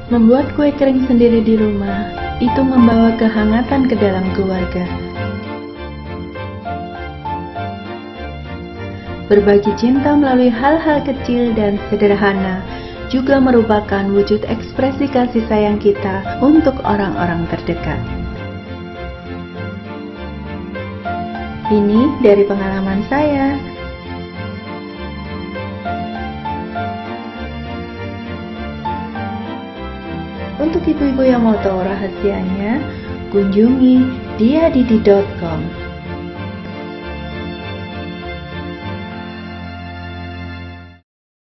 Membuat kue kering sendiri di rumah, itu membawa kehangatan ke dalam keluarga. Berbagi cinta melalui hal-hal kecil dan sederhana juga merupakan wujud ekspresi kasih sayang kita untuk orang-orang terdekat. Ini dari pengalaman saya. Untuk ibu-ibu yang mau tahu rahasianya, kunjungi diadidi.com.